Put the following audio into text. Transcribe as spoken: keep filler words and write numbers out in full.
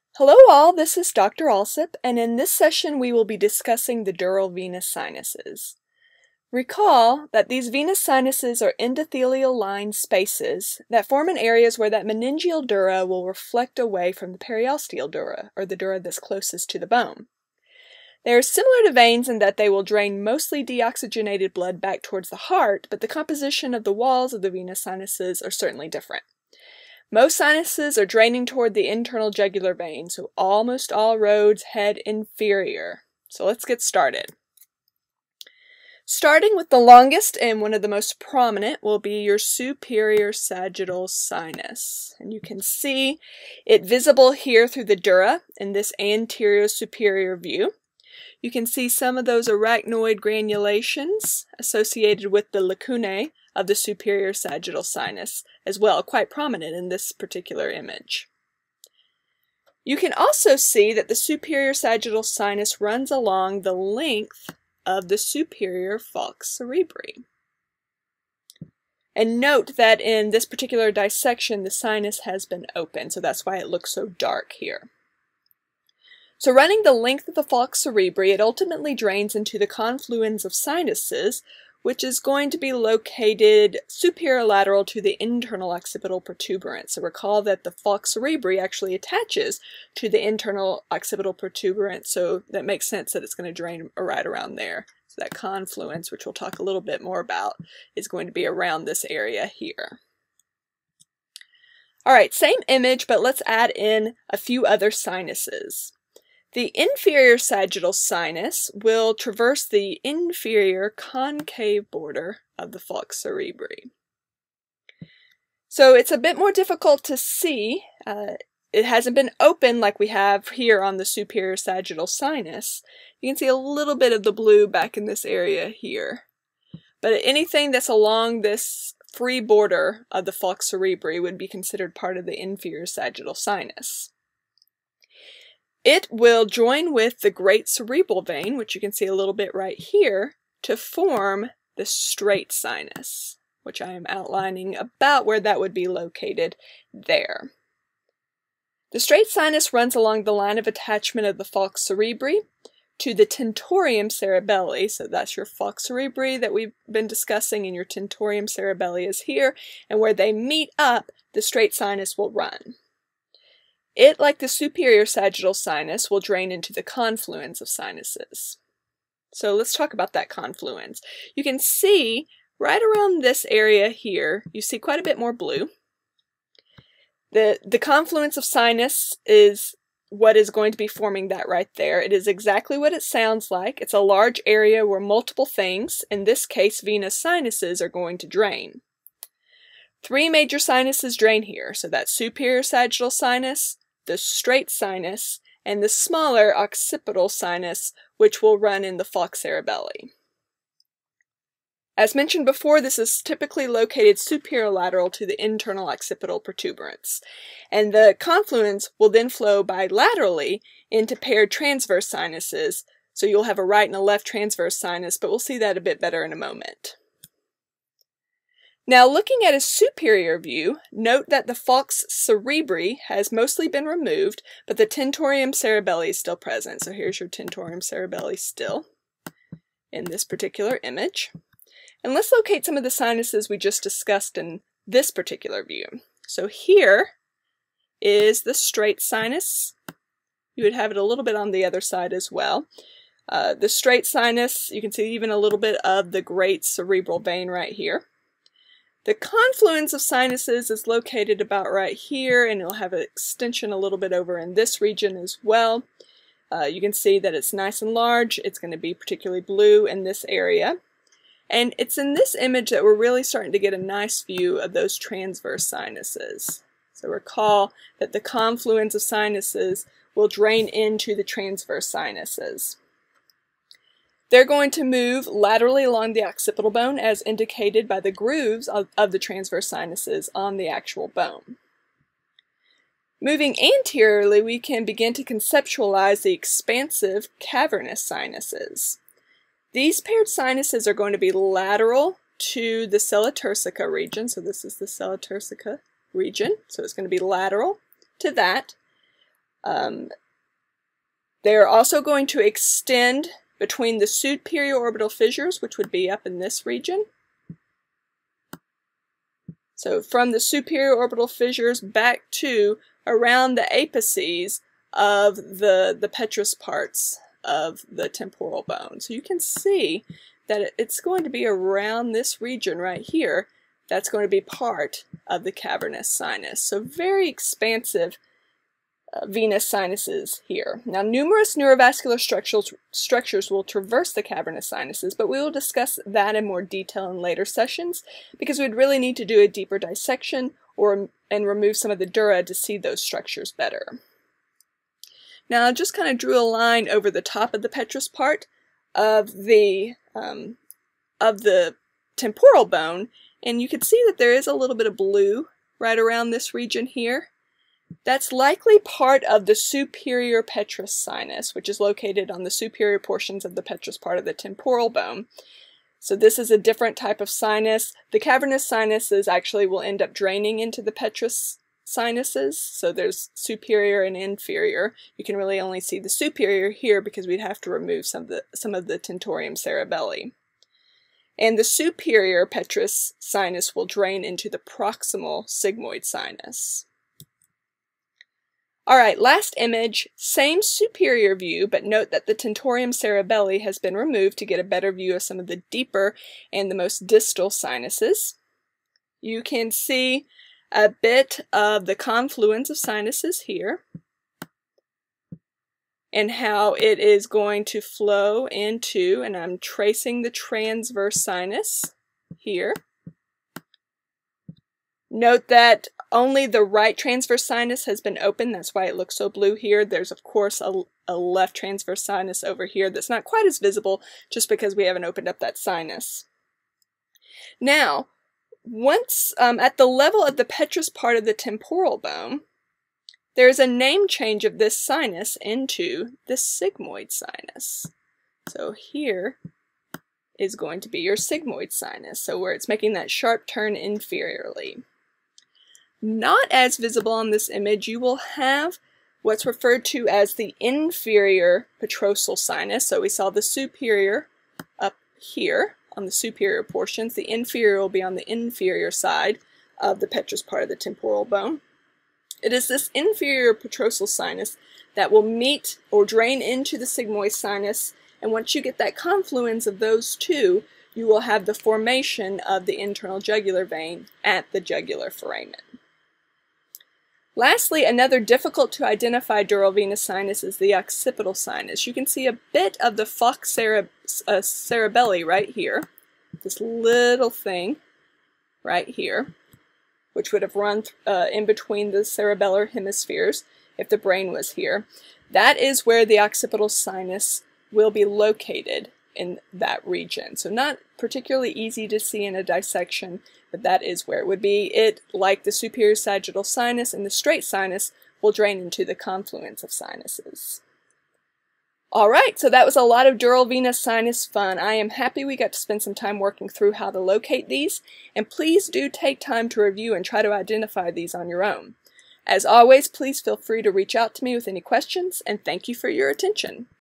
Hello all, this is Doctor Alsip, and in this session we will be discussing the dural venous sinuses. Recall that these venous sinuses are endothelial-lined spaces that form in areas where that meningeal dura will reflect away from the periosteal dura, or the dura that's closest to the bone. They are similar to veins in that they will drain mostly deoxygenated blood back towards the heart, but the composition of the walls of the venous sinuses are certainly different. Most sinuses are draining toward the internal jugular vein, so almost all roads head inferior. So let's get started. Starting with the longest and one of the most prominent will be your superior sagittal sinus. And you can see it visible here through the dura in this anterior superior view. You can see some of those arachnoid granulations associated with the lacunae of the superior sagittal sinus as well, quite prominent in this particular image. You can also see that the superior sagittal sinus runs along the length of the superior falx cerebri. And note that in this particular dissection the sinus has been open, so that's why it looks so dark here. So running the length of the falx cerebri, it ultimately drains into the confluence of sinuses, which is going to be located superior lateral to the internal occipital protuberance. So recall that the falx cerebri actually attaches to the internal occipital protuberance, so that makes sense that it's going to drain right around there. So that confluence, which we'll talk a little bit more about, is going to be around this area here. Alright, same image, but let's add in a few other sinuses. The inferior sagittal sinus will traverse the inferior concave border of the falx cerebri. So it's a bit more difficult to see. Uh, it hasn't been open like we have here on the superior sagittal sinus. You can see a little bit of the blue back in this area here. But anything that's along this free border of the falx cerebri would be considered part of the inferior sagittal sinus. It will join with the great cerebral vein, which you can see a little bit right here, to form the straight sinus, which I am outlining about where that would be located there. The straight sinus runs along the line of attachment of the falx cerebri to the tentorium cerebelli, so that's your falx cerebri that we've been discussing, and your tentorium cerebelli is here, and where they meet up, the straight sinus will run. It, like the superior sagittal sinus, will drain into the confluence of sinuses. So let's talk about that confluence. You can see right around this area here, you see quite a bit more blue. The, the confluence of sinus is what is going to be forming that right there. It is exactly what it sounds like. It's a large area where multiple things, in this case venous sinuses, are going to drain. Three major sinuses drain here, so that's superior sagittal sinus, the straight sinus, and the smaller occipital sinus, which will run in the falx cerebelli. As mentioned before, this is typically located superior lateral to the internal occipital protuberance, and the confluence will then flow bilaterally into paired transverse sinuses, so you'll have a right and a left transverse sinus, but we'll see that a bit better in a moment. Now, looking at a superior view, note that the falx cerebri has mostly been removed, but the tentorium cerebelli is still present. So here's your tentorium cerebelli still in this particular image. And let's locate some of the sinuses we just discussed in this particular view. So here is the straight sinus. You would have it a little bit on the other side as well. Uh, the straight sinus, you can see even a little bit of the great cerebral vein right here. The confluence of sinuses is located about right here, and it'll have an extension a little bit over in this region as well. Uh, you can see that it's nice and large. It's going to be particularly blue in this area. And it's in this image that we're really starting to get a nice view of those transverse sinuses. So recall that the confluence of sinuses will drain into the transverse sinuses. They're going to move laterally along the occipital bone as indicated by the grooves of, of the transverse sinuses on the actual bone. Moving anteriorly, we can begin to conceptualize the expansive cavernous sinuses. These paired sinuses are going to be lateral to the sella turcica region, so this is the sella turcica region, so it's going to be lateral to that. Um, they're also going to extend between the superior orbital fissures, which would be up in this region. So from the superior orbital fissures back to around the apices of the, the petrous parts of the temporal bone. So you can see that it's going to be around this region right here. That's going to be part of the cavernous sinus. So very expansive uh, venous sinuses here. Now numerous neurovascular structures, structures will traverse the cavernous sinuses, but we will discuss that in more detail in later sessions because we'd really need to do a deeper dissection or and remove some of the dura to see those structures better. Now I just kind of drew a line over the top of the petrous part of the um, of the temporal bone, and you can see that there is a little bit of blue right around this region here. That's likely part of the superior petrous sinus, which is located on the superior portions of the petrous part of the temporal bone. So this is a different type of sinus. The cavernous sinuses actually will end up draining into the petrous sinuses. So there's superior and inferior. You can really only see the superior here because we'd have to remove some of the, some of the tentorium cerebelli. And the superior petrous sinus will drain into the proximal sigmoid sinus. Alright, last image, same superior view, but note that the tentorium cerebelli has been removed to get a better view of some of the deeper and the most distal sinuses. You can see a bit of the confluence of sinuses here and how it is going to flow into, and I'm tracing the transverse sinus here. Note that only the right transverse sinus has been opened. That's why it looks so blue here. There's, of course, a, a left transverse sinus over here that's not quite as visible just because we haven't opened up that sinus. Now, once um, at the level of the petrous part of the temporal bone, there is a name change of this sinus into the sigmoid sinus. So here is going to be your sigmoid sinus, so where it's making that sharp turn inferiorly. Not as visible on this image, you will have what's referred to as the inferior petrosal sinus. So we saw the superior up here on the superior portions. The inferior will be on the inferior side of the petrous part of the temporal bone. It is this inferior petrosal sinus that will meet or drain into the sigmoid sinus, and once you get that confluence of those two, you will have the formation of the internal jugular vein at the jugular foramen. Lastly, another difficult to identify dural venous sinus is the occipital sinus. You can see a bit of the falx cere uh, cerebelli right here, this little thing right here, which would have run uh, in between the cerebellar hemispheres if the brain was here. That is where the occipital sinus will be located in that region. So not particularly easy to see in a dissection, but that is where it would be. It, like the superior sagittal sinus and the straight sinus, will drain into the confluence of sinuses. Alright, so that was a lot of dural venous sinus fun. I am happy we got to spend some time working through how to locate these, and please do take time to review and try to identify these on your own. As always, please feel free to reach out to me with any questions, and thank you for your attention.